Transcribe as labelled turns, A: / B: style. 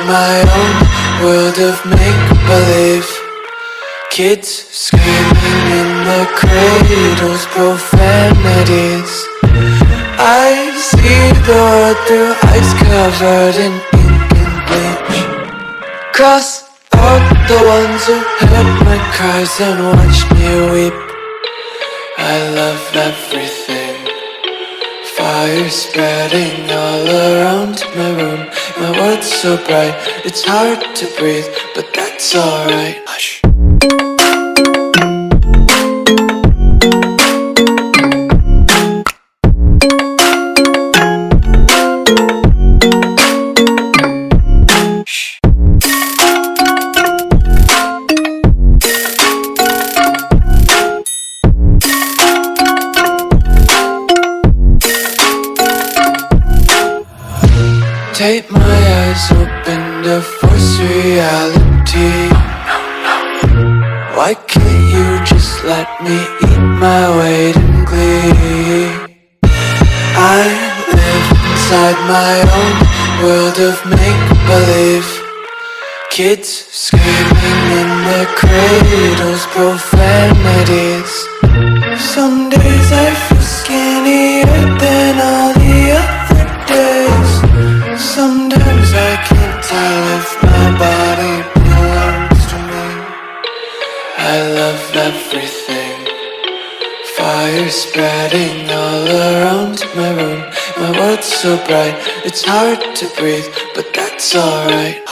A: my own world of make-believe. Kids screaming in the cradles, profanities. I see the world through eyes covered in ink and bleach. Cross out the ones who heard my cries and watched me weep. I love everything. Fire spreading all around my room. My world's so bright, it's hard to breathe, but that's alright. Hush. Tape my eyes open to force reality. Why can't you just let me eat my weight in glee? I live inside my own world of make-believe. Kids screaming in their cradles, profanities. Some days I feel skinnier than all the other days. Sometimes I can't tell if my body belongs to me. I love everything. Fire spreading all around my room. My world's so bright, it's hard to breathe, but that's alright.